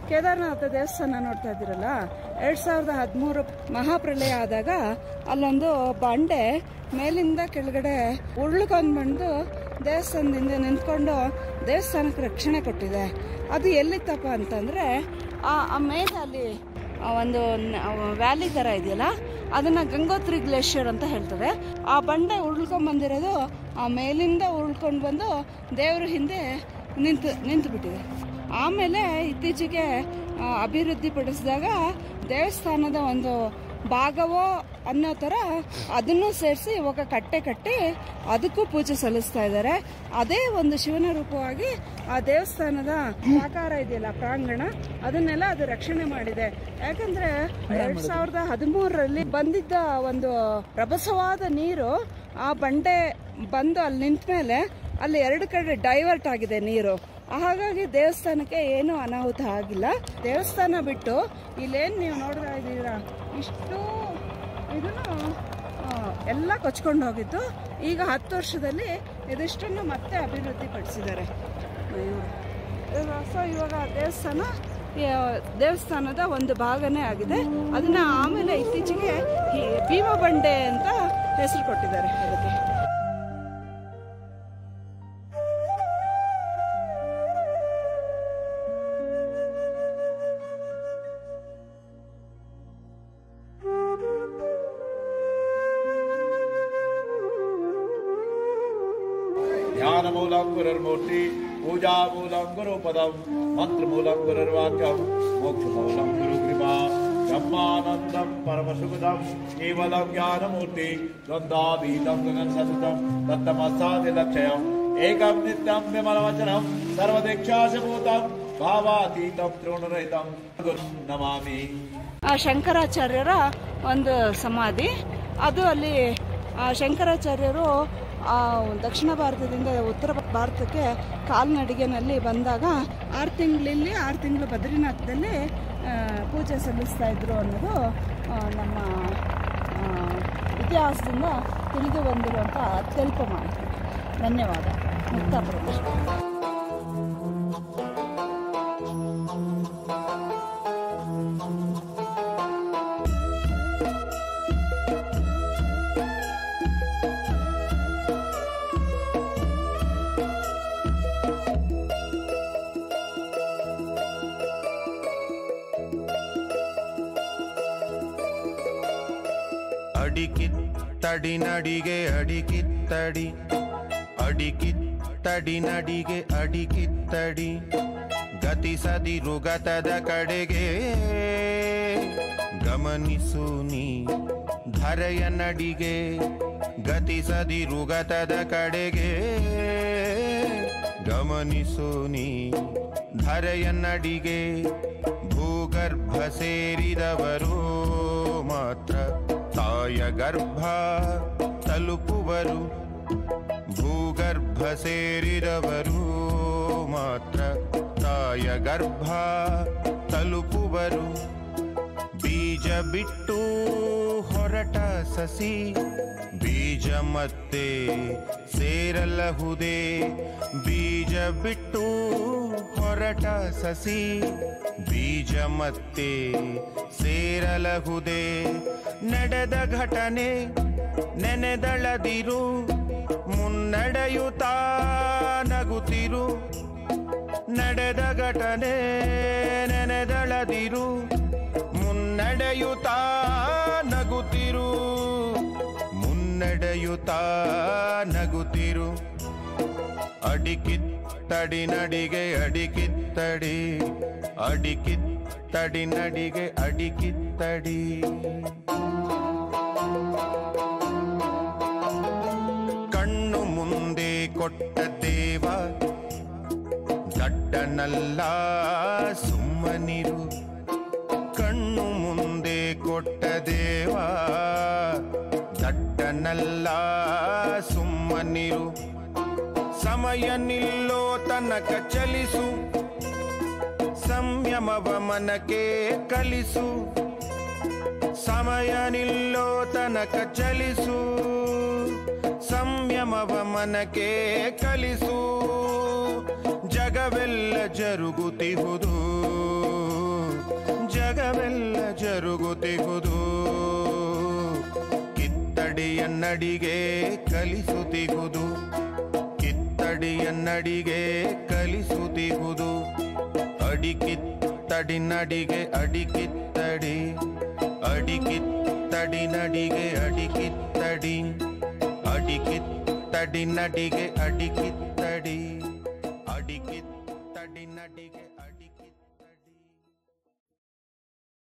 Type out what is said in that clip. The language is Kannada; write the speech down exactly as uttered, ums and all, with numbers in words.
ಕೇದಾರನಾಥ ದೇವಸ್ಥಾನ ನೋಡ್ತಾ ಇದ್ದೀರಲ್ಲ, ಎರಡ್ ಸಾವಿರದ ಹದಿಮೂರು ಮಹಾಪ್ರಳಯ ಆದಾಗ ಅಲ್ಲೊಂದು ಬಂಡೆ ಮೇಲಿಂದ ಕೆಳಗಡೆ ಉರುಳ್ಕೊಂಡು ಬಂದು ದೇವಸ್ಥಾನದಿಂದ ನಿಂತ್ಕೊಂಡು ದೇವಸ್ಥಾನಕ್ಕೆ ರಕ್ಷಣೆ ಕೊಟ್ಟಿದೆ. ಅದು ಎಲ್ಲಿತ್ತಪ್ಪ ಅಂತಂದ್ರೆ ಆ ಮೇಲೆ ಅಲ್ಲಿ ಒಂದು ವ್ಯಾಲಿ ತರ ಇದೆಯಲ್ಲ, ಅದನ್ನ ಗಂಗೋತ್ರಿ ಗ್ಲೇಷಿಯರ್ ಅಂತ ಹೇಳ್ತಾರೆ. ಆ ಬಂಡೆ ಉರುಳ್ಕೊಂಡ್ ಬಂದಿರೋದು ಆ ಮೇಲಿಂದ ಉರುಳ್ಕೊಂಡು ಬಂದು ದೇವ್ರ ಹಿಂದೆ ನಿಂತು ನಿಂತು ಬಿಟ್ಟಿದೆ. ಆಮೇಲೆ ಇತ್ತೀಚೆಗೆ ಅಭಿವೃದ್ಧಿ ಪಡಿಸಿದಾಗ ದೇವಸ್ಥಾನದ ಒಂದು ಭಾಗವೋ ಅನ್ನೋ ಥರ ಅದನ್ನು ಸೇರಿಸಿ ಇವಾಗ ಕಟ್ಟೆ ಕಟ್ಟಿ ಅದಕ್ಕೂ ಪೂಜೆ ಸಲ್ಲಿಸ್ತಾ ಇದ್ದಾರೆ. ಅದೇ ಒಂದು ಶಿವನ ರೂಪವಾಗಿ ಆ ದೇವಸ್ಥಾನದ ಆಕಾರ ಇದೆಯಲ್ಲ, ಪ್ರಾಂಗಣ, ಅದನ್ನೆಲ್ಲ ಅದು ರಕ್ಷಣೆ ಮಾಡಿದೆ. ಯಾಕಂದ್ರೆ ಎರಡ್ ಸಾವಿರದ ಹದಿಮೂರರಲ್ಲಿ ಬಂದಿದ್ದ ಒಂದು ರಭಸವಾದ ನೀರು ಆ ಬಂಡೆ ಬಂದು ಅಲ್ಲಿ ನಿಂತ ಮೇಲೆ ಅಲ್ಲಿ ಎರಡು ಕಡೆ ಡೈವರ್ಟ್ ಆಗಿದೆ ನೀರು. ಹಾಗಾಗಿ ದೇವಸ್ಥಾನಕ್ಕೆ ಏನು ಅನಾಹುತ ಆಗಿಲ್ಲ. ದೇವಸ್ಥಾನ ಬಿಟ್ಟು ಇಲ್ಲೇನು ನೀವು ನೋಡ್ತಾ ಇದ್ದೀರಾ, ಇಷ್ಟು ಇದನ್ನು ಎಲ್ಲ ಕೊಚ್ಕೊಂಡು ಹೋಗಿತ್ತು. ಈಗ ಹತ್ತು ವರ್ಷದಲ್ಲಿ ಇದಿಷ್ಟನ್ನು ಮತ್ತೆ ಅಭಿವೃದ್ಧಿ ಪಡಿಸಿದ್ದಾರೆ. ಸೊ ಇವಾಗ ದೇವಸ್ಥಾನ ದೇವಸ್ಥಾನದ ಒಂದು ಭಾಗನೇ ಆಗಿದೆ. ಅದನ್ನ ಆಮೇಲೆ ಇತ್ತೀಚೆಗೆ ಭೀಮಬಂಡೆ ಅಂತ ಹೆಸರು ಕೊಟ್ಟಿದ್ದಾರೆ ಅದಕ್ಕೆ. ध्यानमूलं गुरुर्मूर्ति, पूजामूलं गुरुपदं, मंत्रमूलं गुरुर्वाक्यं, मोक्षमूलं गुरुकृपा, ब्रह्मानन्दं परमसुखदं, केवलं ज्ञानमूर्ति, द्वन्द्वातीतं गगनसदृशं, तत्तमस्तादिलक्षयम्, एकं नित्यं विमलवचनं, सर्वदीक्षाशभूतं, भावातीतं त्रिगुणरहितं गुरुं नमामि. ಶಂಕರಾಚಾರ್ಯರ ಒಂದು ಸಮಾಧಿ ಅದು. ಅಲ್ಲಿ ಶಂಕರಾಚಾರ್ಯರು ದಕ್ಷಿಣ ಭಾರತದಿಂದ ಉತ್ತರ ಭಾರತಕ್ಕೆ ಕಾಲ್ನಡಿಗೆನಲ್ಲಿ ಬಂದಾಗ ಆರು ತಿಂಗಳಲ್ಲಿ ಆರು ತಿಂಗಳು ಬದ್ರಿನಾಥದಲ್ಲಿ ಪೂಜೆ ಸಲ್ಲಿಸ್ತಾ ಇದ್ರು ಅನ್ನೋದು ನಮ್ಮ ಇತಿಹಾಸದಿಂದ ತಿಳಿದು ಬಂದಿರುವಂಥ ಅತ್ಯಲ್ಪ ಮಾಹಿತಿ. ಧನ್ಯವಾದ. ಮುಕ್ತಾ ಪ್ರದೇಶ. ಅಡಿಕಿತ್ತಡಿ ನಡಿಗೆ ಅಡಿಕಿತ್ತಡಿ ಅಡಿಕಿತ್ತಡಿ ನಡಿಗೆ ಅಡಿಕಿತ್ತಡಿ ಗತಿಸದಿರು ಗತದ ಕಡೆಗೆ ಗಮನಿಸು ನೀ ಧರೆಯ ನಡಿಗೆ ಗತಿಸದಿರು ಗತದ ಕಡೆಗೆ ಗಮನಿಸು ನೀ ಧರೆಯ ನಡಿಗೆ ಭೂಗರ್ಭ ಸೇರಿದವರು ಮಾತ್ರ ತಾಯ ಗರ್ಭ ತಲುಪುವರು. ಭೂಗರ್ಭ ಸೇರಿದವರು ಮಾತ್ರ ತಾಯ ಗರ್ಭ ತಲುಪುವರು. ಬೀಜ ಬಿಟ್ಟು ಹೊರಟ ಸಸಿ ಬೀಜ ಮತ್ತೆ ಸೇರಲಹುದೇ. ಬೀಜ ಬಿಟ್ಟು ಹೊರಟ ಸಸಿ ಬೀಜ ಮತ್ತೆ ಸೇರಲಹುದೇ. ನಡೆದ ಘಟನೆ ನೆನೆದಳದಿರು ಮುನ್ನಡೆಯುತ್ತಾ ನಗುತ್ತಿರು. ನಡೆದ ಘಟನೆ ನೆನೆದಳದಿರು ಮುನ್ನಡೆಯುತ್ತಾ ನಗುತ್ತಿರು. ಮುನ್ನಡೆಯುತ್ತಾ ನಗುತ್ತಿರು. ಅಡಿಕಿತ್ತಡಿ ನಡಿಗೆ ಅಡಿಕಿತ್ತಡಿ ಅಡಿಕಿತ್ತಡಿ ನಡಿಗೆ ಅಡಿಕಿತ್ತಡಿ. ಕಣ್ಣು ಮುಂದೆ ಕೊಟ್ಟ ದೇವ ದಡ್ಡನಲ್ಲ ಸುಮ್ಮನಿರು. ಕಣ್ಣು ಮುಂದೆ ಕೊಟ್ಟ ದೇವ ದಡ್ಡನಲ್ಲ ಸುಮ್ಮನಿರು. ಸಮಯ ನಿಲ್ಲೋ ತನಕ ಚಲಿಸು ಸಂಯಮವ ಮನಕ್ಕೆ ಕಲಿಸು. ಸಮಯ ನಿಲ್ಲೋ ತನಕ ಚಲಿಸು ಸಂಯಮವ ಮನಕ್ಕೆ ಕಲಿಸು. ಜಗ ಜಗವೆಲ್ಲ ಜರುಗುತ್ತಿಹುದು ಜಗವೆಲ್ಲ ಜರುಗುತ್ತಿಹುದು ಕಿತ್ತಡಿಯನ್ನಡಿಗೆ ಕಲಿಸುತ್ತಿಹುದು ಕಿತ್ತಡಿಯನ್ನಡಿಗೆ ಕಲಿಸುತ್ತಿಹುದು ಅಡಿಕಿತ್ತಡಿ ನಡಿಗೆ ಅಡಿಕಿತ್ತಡಿ ಅಡಿಕಿತ್ತಡಿ ನಡಿಗೆ ಅಡಿಕಿತ್ತಡಿ ಅಡಿಕಿತ್ತಡಿ ನಡಿಗೆ ಅಡಿಕಿತ್ತಡಿ ಅಡಿಕಿತ್ತಡಿ ನಡಿಗೆ